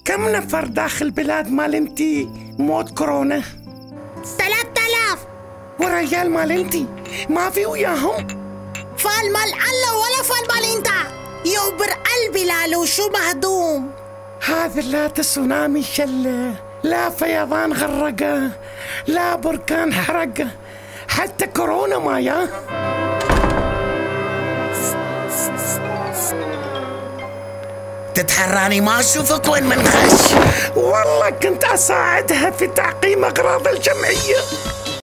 كم نفر داخل بلاد مال انتي موت كورونا؟ 3000. والرجال مال انتي ما في وياهم؟ فال مال الله ولا فال مال انت. يوبر قلبي لالو شو مهضوم. هذا لا تسونامي شله، لا فيضان غرقه، لا بركان حرقه، حتى كورونا ما يا. تتحراني ما اشوفك وين منخش. والله كنت اساعدها في تعقيم اغراض الجمعيه.